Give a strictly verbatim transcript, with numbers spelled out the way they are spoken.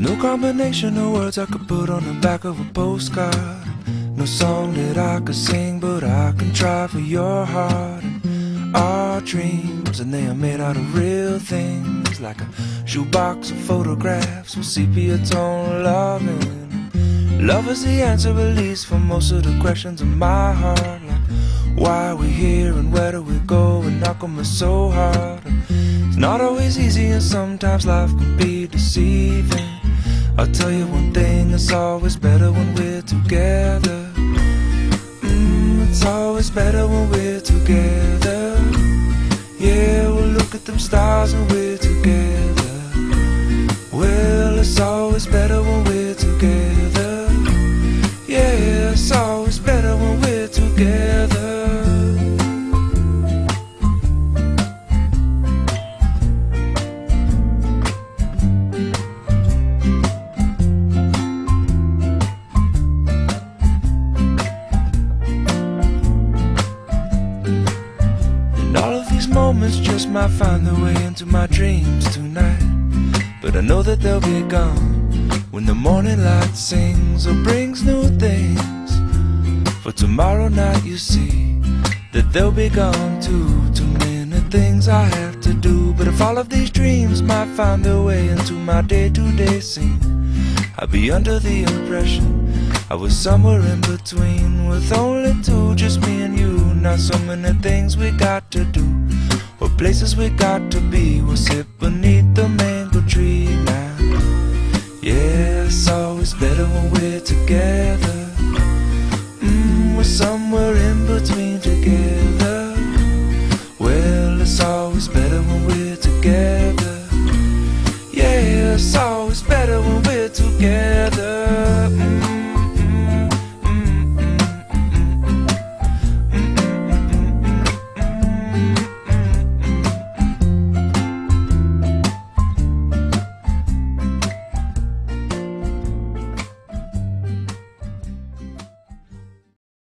no combination of words I could put on the back of a postcard. No song that I could sing, but I can try for your heart. And our dreams, and they are made out of real things, like a shoebox of photographs with sepia tone loving. Love is the answer, at least, for most of the questions in my heart. Like, why are we here and where do we go, and how come it's so hard? And it's not always easy, and sometimes life can be deceiving. I'll tell you one thing, it's always better when we're together. Mm, it's always better when we're together. Yeah, we'll look at them stars when we're together. Well, it's always better when we're together. Yeah, it's always better when we're together. Moments just might find their way into my dreams tonight, but I know that they'll be gone when the morning light sings or brings new things. For tomorrow night you see that they'll be gone too. Too many things I have to do, but if all of these dreams might find their way into my day-to-day scene, I'd be under the impression I was somewhere in between, with only two, just me and you. Not so many things we got to do, or places we got to be. We'll sit beneath the